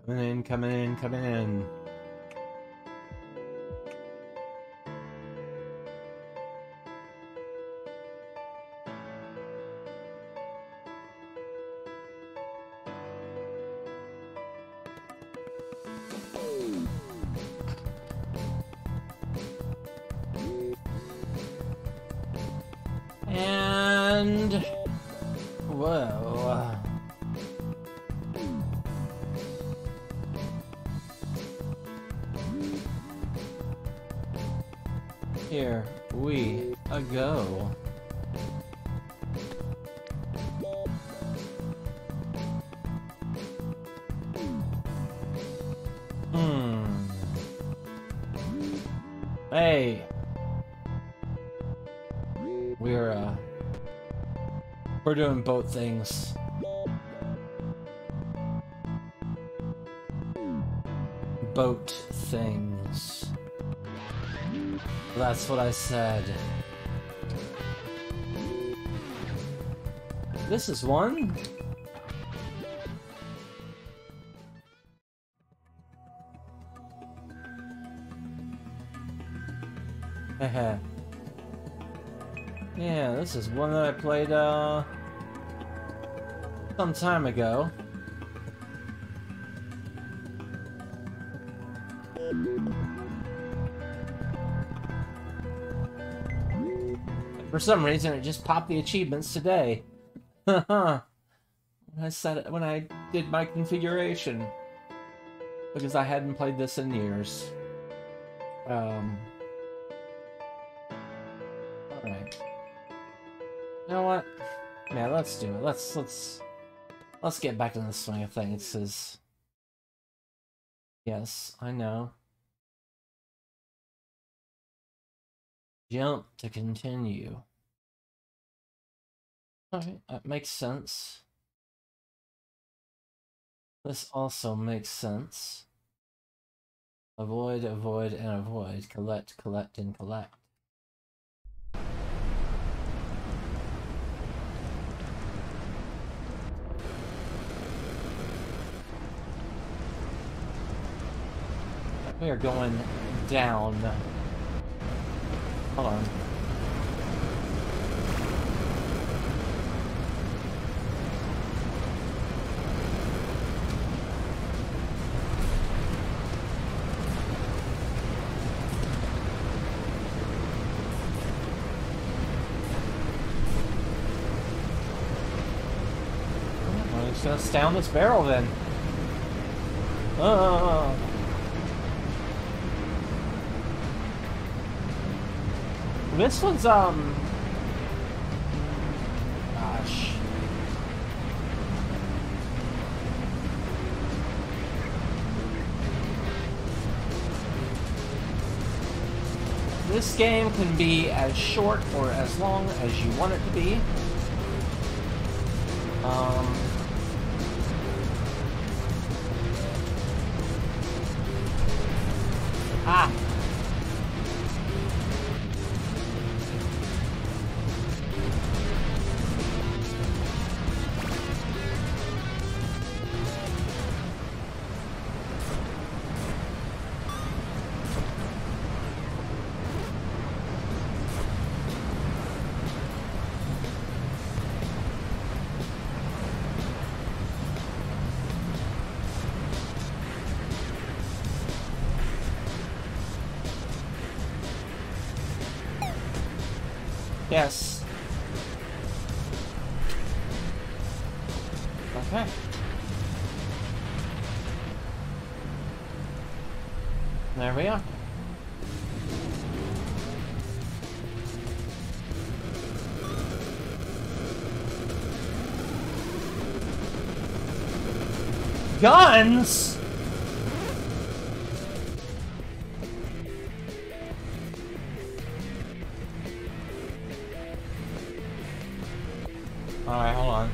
Coming in, coming in, coming in. And whoa. Here we go. Hey. We're doing both things. Boat things. That's what I said. This is one. Heh. Yeah, this is one that I played some time ago. For some reason, it just popped the achievements today. Haha. when I did my configuration, because I hadn't played this in years. All right. You know what? Yeah, let's do it. Let's get back in the swing of things. It says, yes, I know. Jump to continue. Alright, that makes sense. This also makes sense. Avoid, avoid, and avoid. Collect, collect, and collect. We are going down. Hold on. I'm just gonna stay on this barrel then. Oh. This one's, gosh. This game can be as short or as long as you want it to be. Yes. Okay. There we are. Guns? Alright, hold on.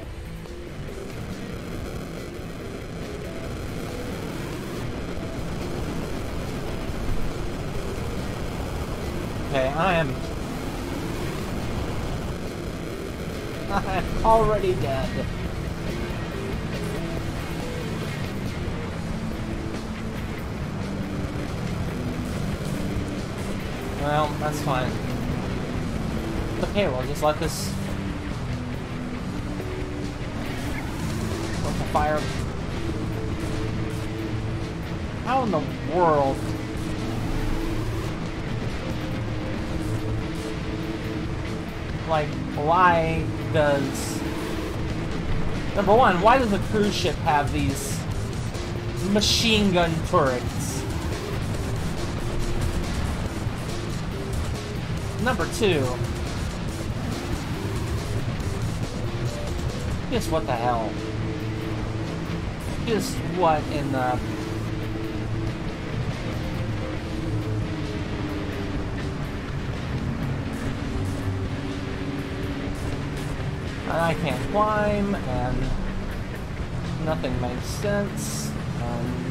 Okay, I'm already dead. Well, that's fine. Okay, we'll just let this... Let the fire... How in the world... Like, why does... Number one, why does a cruise ship have these machine gun turrets? Number two, just what the hell? Just what in the... I can't climb, and nothing makes sense, and...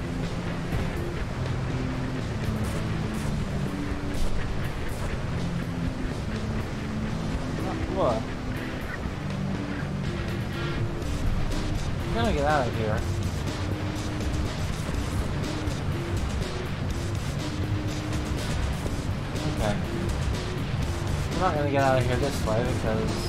Look. I'm gonna get out of here. Okay. I'm not gonna get out of here this way because...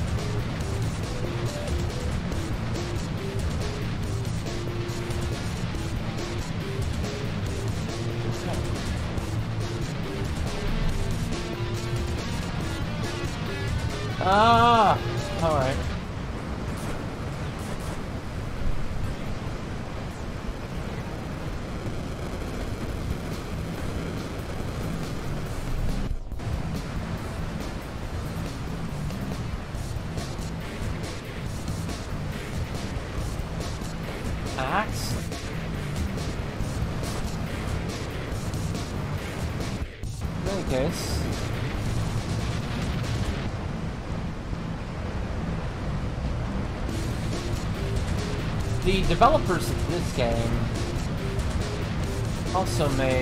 Ah! Alright. Axe? In any case... The developers of this game also made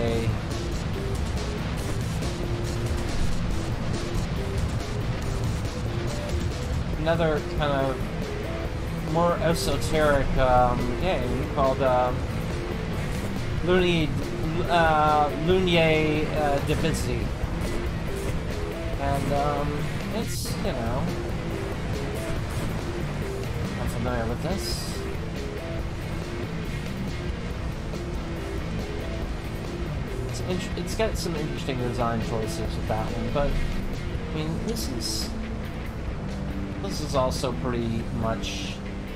another kind of more esoteric game called Lunar Divinity, and it's, you know, I'm familiar with this. It's got some interesting design choices with that one, but I mean, this is also pretty much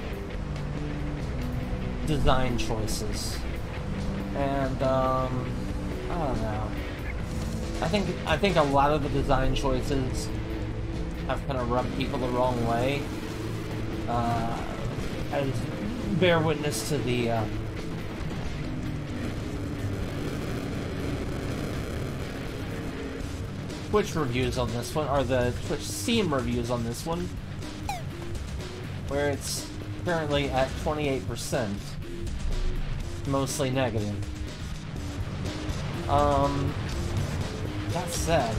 design choices, and I don't know. I think a lot of the design choices have kind of rubbed people the wrong way. As bear witness to the Twitch reviews on this one, or the Twitch Steam reviews on this one, where it's currently at 28%, mostly negative. That said,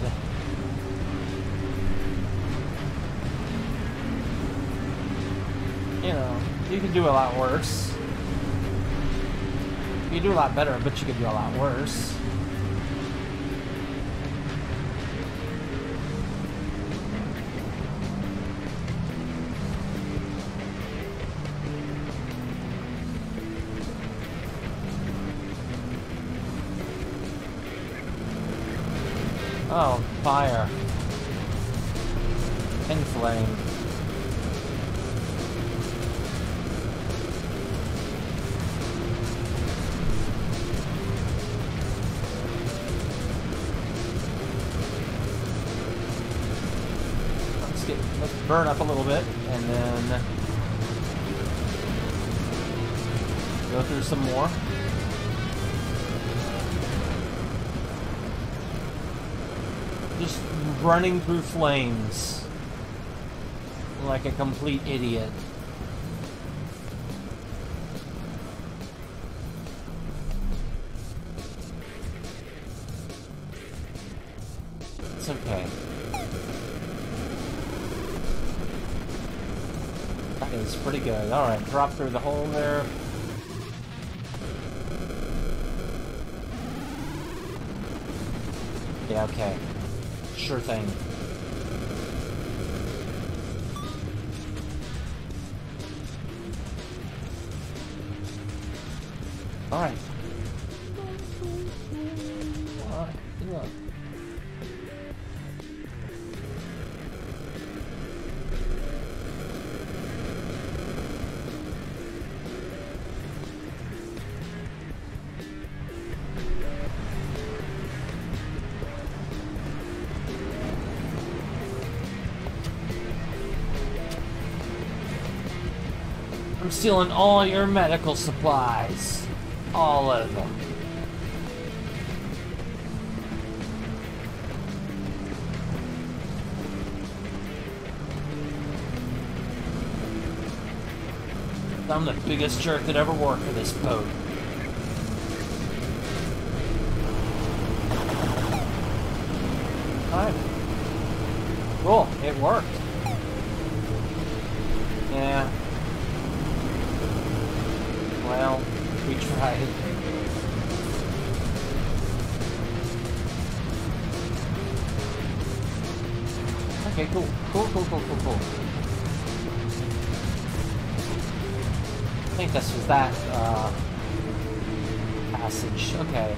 you know, you can do a lot worse. You can do a lot better, but you could do a lot worse. Oh, fire. And flame. Let's burn up a little bit, and then go through some more. Just running through flames like a complete idiot. It's okay. That is pretty good. Alright, drop through the hole there. Yeah, okay. Sure thing. Alright. Alright, yeah. I'm stealing all your medical supplies. All of them. I'm the biggest jerk that ever worked for this boat. Alright. Cool, it worked. Yeah. Well, we tried. Okay, cool. Cool. I think this was that, passage. Okay.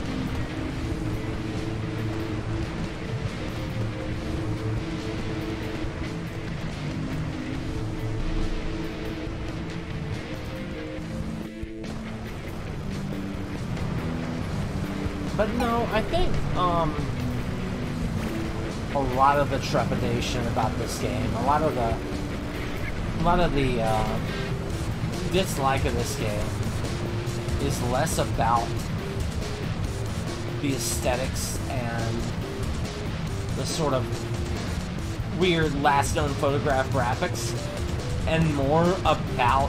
But no, I think, a lot of the trepidation about this game, a lot of the dislike of this game is less about the aesthetics and the sort of weird last known photograph graphics, and more about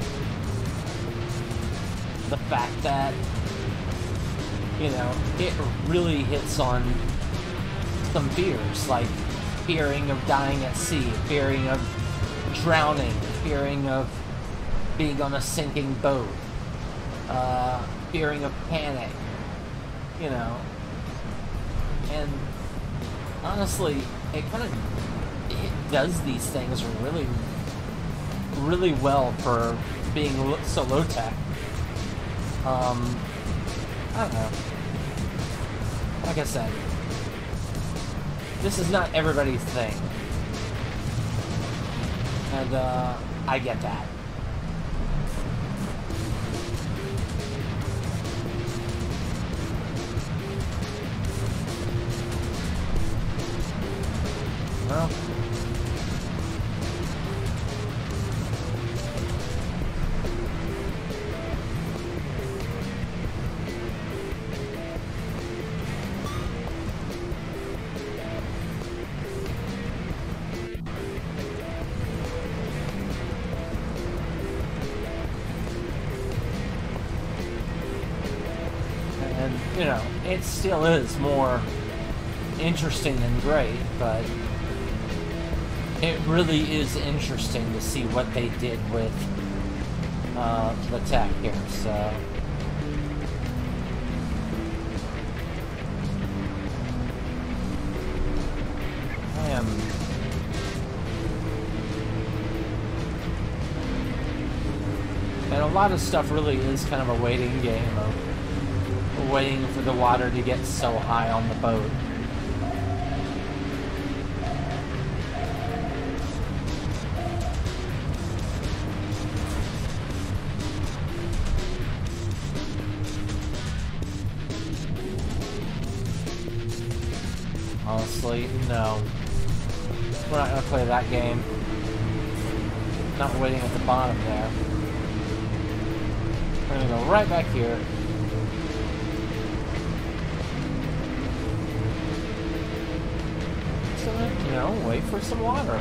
the fact that, you know, it really hits on some fears, like fearing of dying at sea, fearing of drowning, fearing of being on a sinking boat, fearing of panic, you know. And honestly, it does these things really, really well for being so low tech. I don't know. Like I said, this is not everybody's thing, and I get that. Well, and, you know, it still is more interesting than great, but it really is interesting to see what they did with the tech here, so... I am... And a lot of stuff really is kind of a waiting game of waiting for the water to get so high on the boat. Honestly, no. We're not gonna play that game. Not waiting at the bottom there. We're gonna go right back here. So, you know, wait for some water.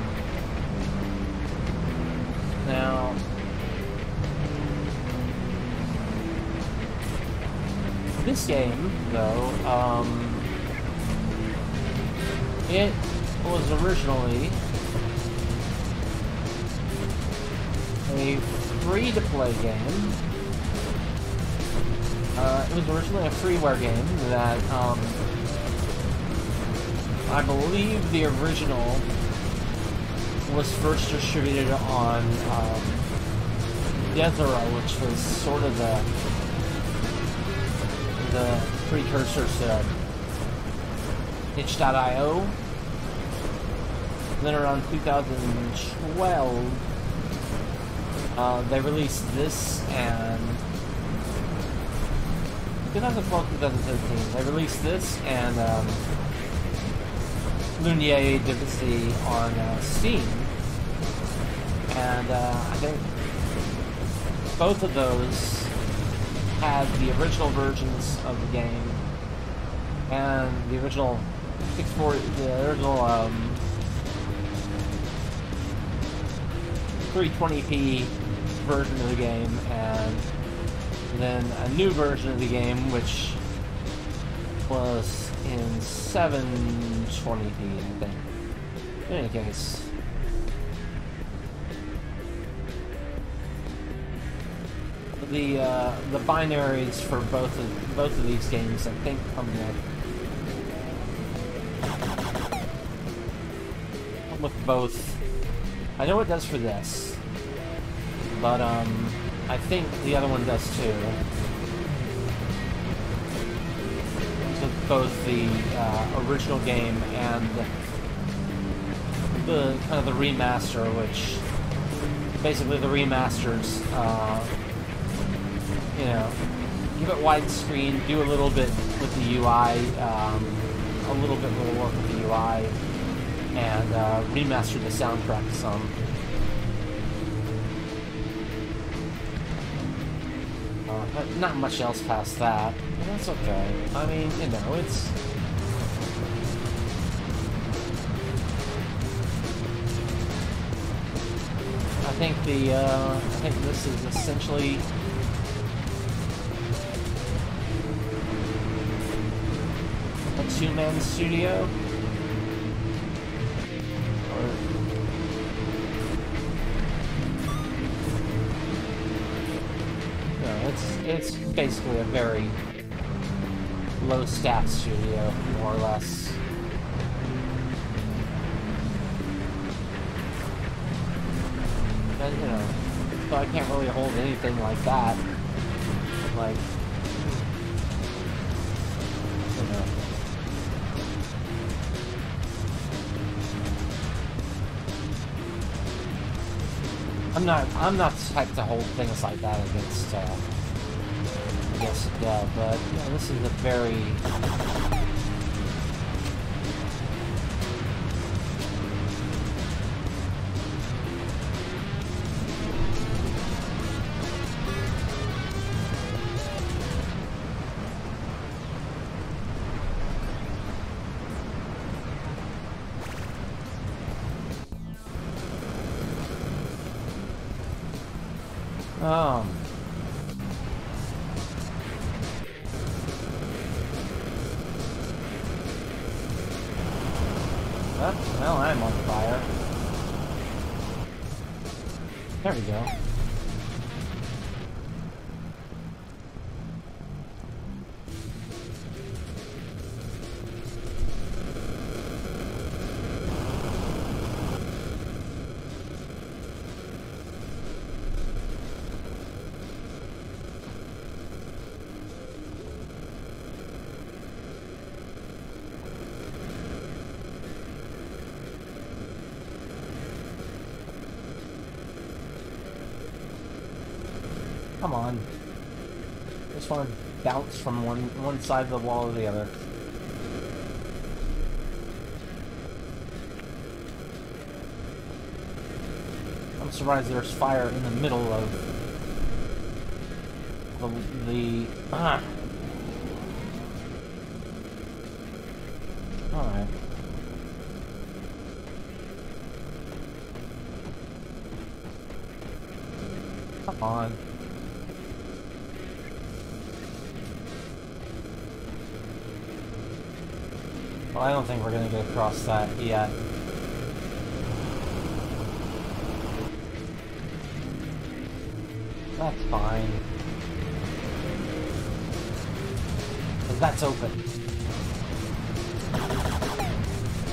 Now... this game, though, it was originally a free-to-play game. It was originally a freeware game that I believe the original was first distributed on Desera, which was sort of the precursor to itch.io. Then around 2012, they released this, and 2012, 2013, they released this and Lunia Divinity on Steam, and I think both of those had the original versions of the game and the original 320p version of the game, and then a new version of the game which was in 720p, I think. In any case, the binaries for both of these games, I think, come with both. I know it does for this, but I think the other one does too. So both the original game and the kind of the remaster, which basically the remasters, you know, give it widescreen, do a little bit with the UI, a little bit more work with the UI, and remaster the soundtrack some. But not much else past that. And that's okay. I mean, you know, it's... I think this is essentially a two-man studio. It's basically a very low-staff studio, more or less. And, you know, so I can't really hold anything like that. Like, you know. I'm not the type to hold things like that against Dev, but you know, this is a very well, I'm on fire. There we go. Come on. Just want to bounce from one side of the wall to the other. I'm surprised there's fire in the middle of the Alright. Come on. Well, I don't think we're gonna get across that yet. That's fine. 'Cause that's open.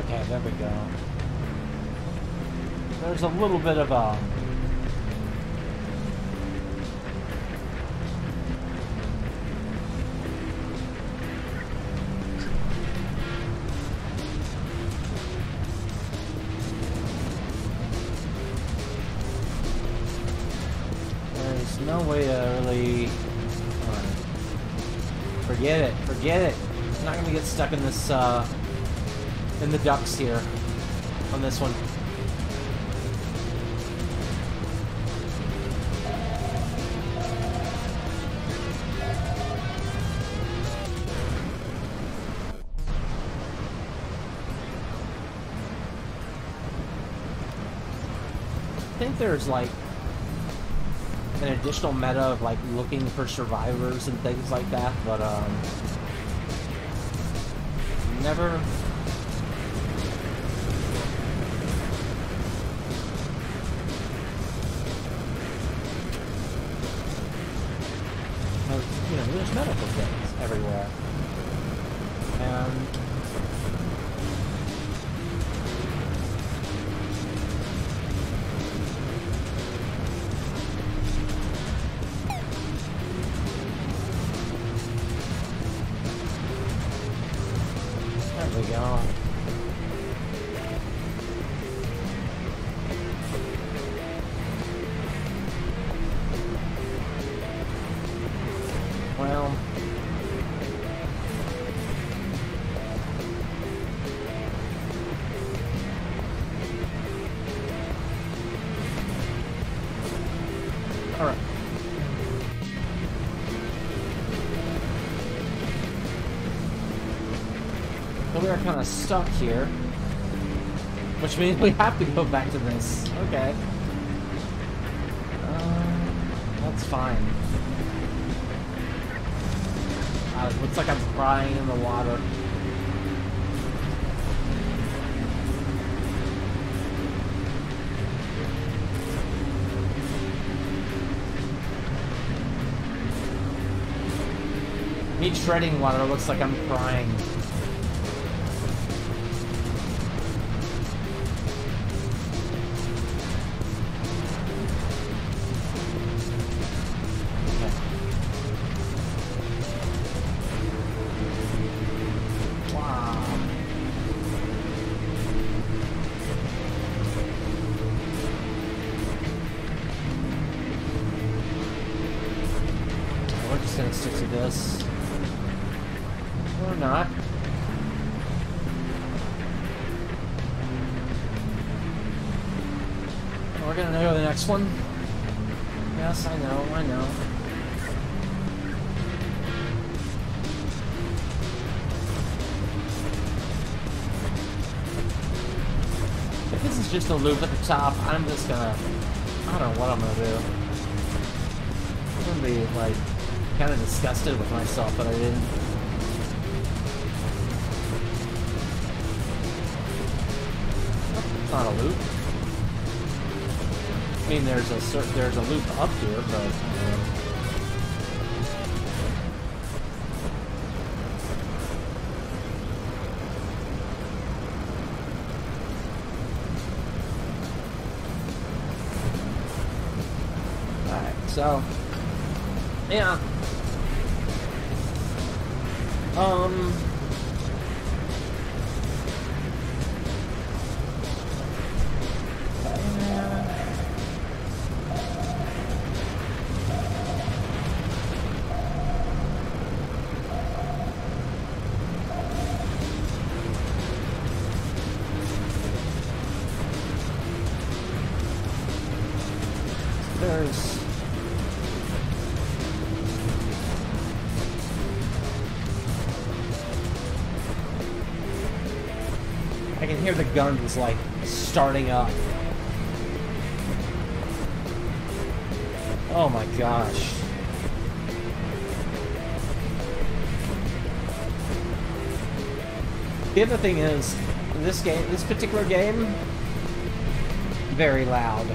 Okay, there we go. There's a little bit of a... There's no way to really... Forget it. Forget it. I'm not gonna get stuck in this, in the ducks here. On this one. I think there's like an additional meta of like looking for survivors and things like that, but never you know, there's medical things everywhere. And there we go. Well, all right. So we are kind of stuck here, which means we have to go back to this. Okay. That's fine. It looks like I'm crying in the water. Me treading water looks like I'm crying. This or not. We're gonna go to the next one. Yes, I know, I know. If this is just a loop at the top, I'm just gonna... I don't know what I'm gonna do. I'm gonna be, like, kind of disgusted with myself that I didn't. It's not a loop. I mean, there's a loop up here, but. Alright, so yeah. There's I can hear the guns, like, starting up. Oh my gosh. The other thing is, this particular game, very loud.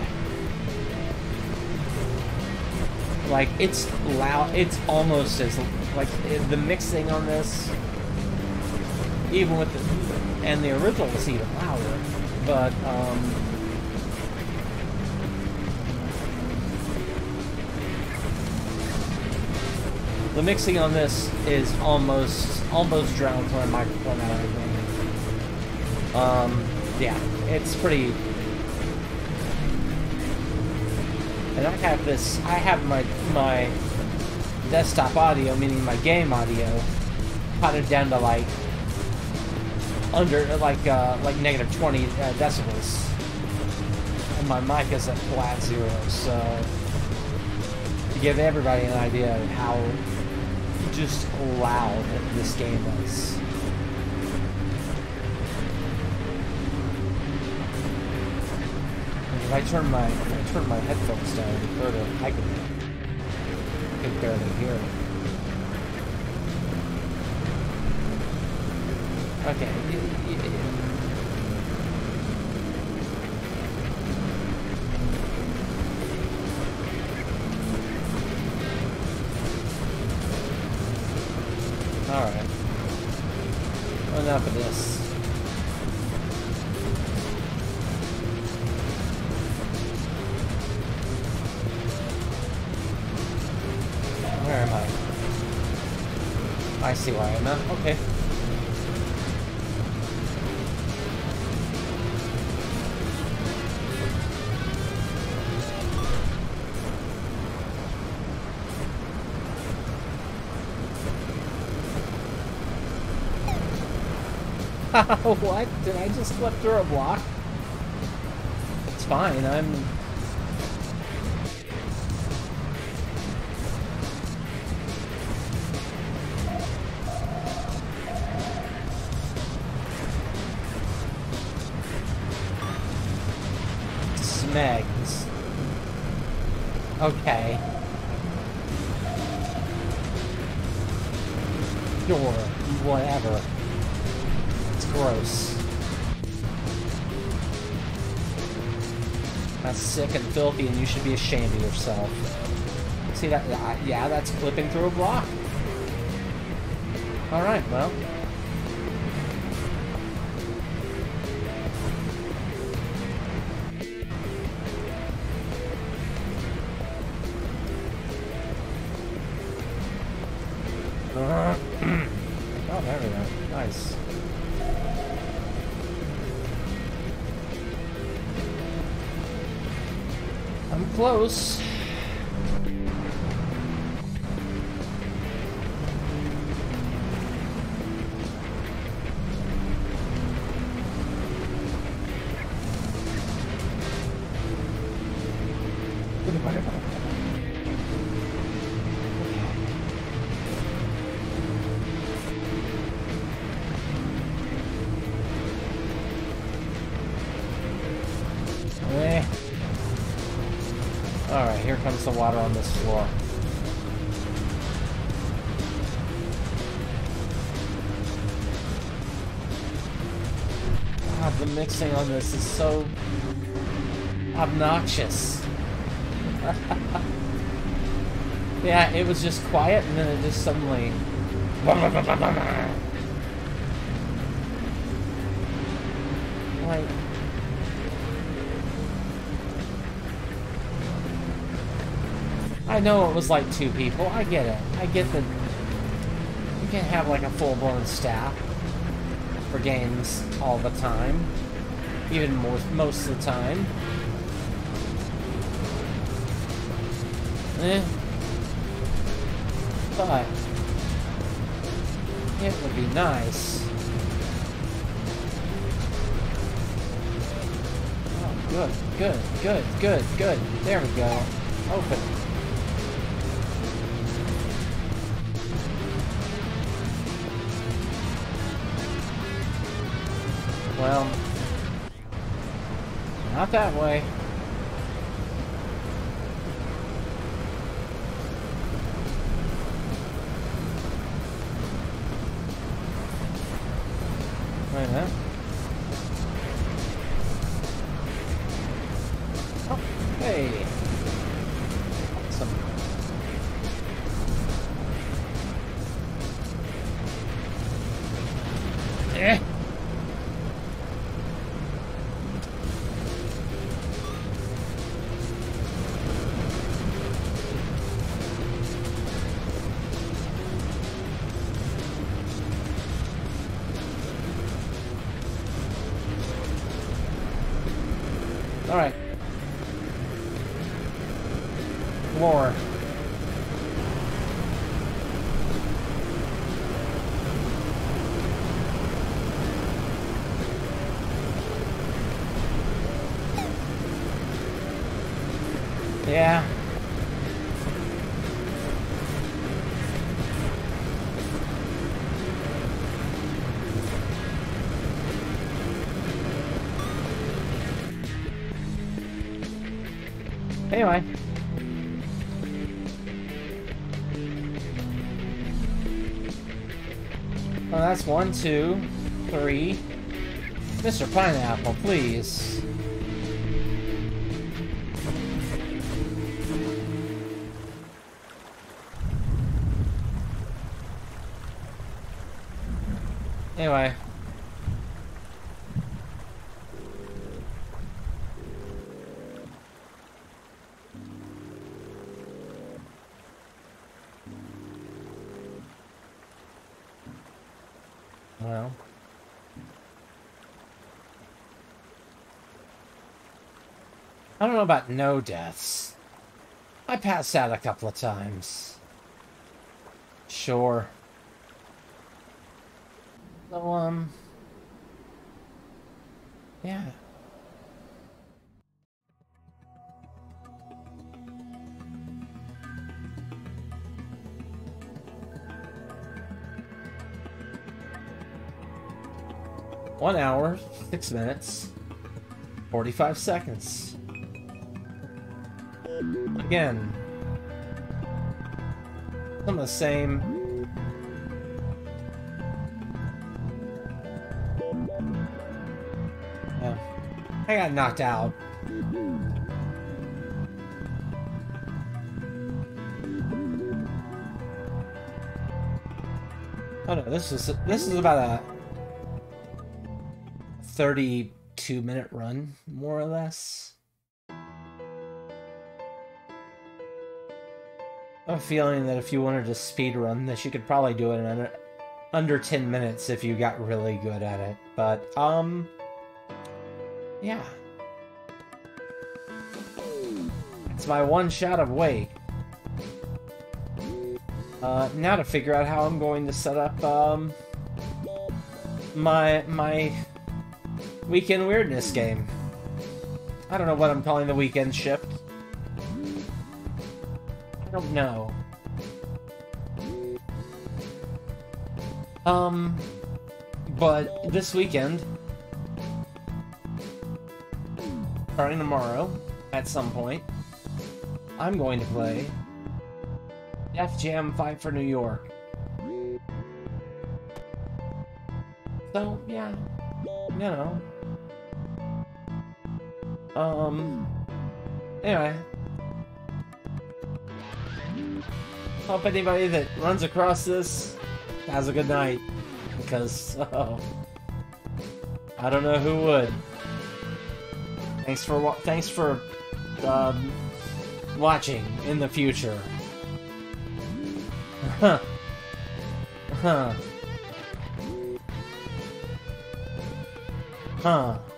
Like, it's loud, it's almost as, like, the mixing on this, even with the... and the original was even louder. But the mixing on this is almost drowns my microphone out of everything. Yeah, it's pretty. And I have my desktop audio, meaning my game audio, potted down to like under like -20 decibels, and my mic is at flat 0. So to give everybody an idea of how just loud this game is. If I turn my headphones down further, I can barely hear it. Okay. Alright. Enough of this. Where am I? I see where I am now. Okay. What? Did I just flip through a block? It's fine, I'm... Smegs. Okay. Sure, whatever. Gross. That's sick and filthy, and you should be ashamed of yourself. See that? Yeah, that's clipping through a block. Alright, well. Oh, there we go. Nice. I'm close. Alright, here comes the water on this floor. God, the mixing on this is so obnoxious. Yeah, it was just quiet and then it just suddenly... Like... I know it was like 2 people. I get it. I get that you can't have like a full-blown staff for games all the time. Even most of the time. But it would be nice. Oh, good. There we go. Open. Well, not that way. Wait a minute. Oh, hey. Awesome. Alright. Floor. Yeah. Anyway. Well, that's 1, 2, 3. Mr. Pineapple, please. Anyway. Well. I don't know about no deaths. I passed out a couple of times. Sure. So, yeah. One hour, 6 minutes, 45 seconds. Again, some of the same. Yeah, I got knocked out. Oh no, this is about a 32-minute run, more or less. I have a feeling that if you wanted to speed run this, you could probably do it in under 10 minutes if you got really good at it. But, yeah. It's my one shot of Wake. Now to figure out how I'm going to set up, my Weekend Weirdness game. I don't know what I'm calling the weekend shift. I don't know. But this weekend, starting tomorrow, at some point, I'm going to play Def Jam Fight for New York. So, yeah, you know. Anyway. Hope anybody that runs across this has a good night, because, I don't know who would. Thanks for watching in the future. Huh. Huh. Huh.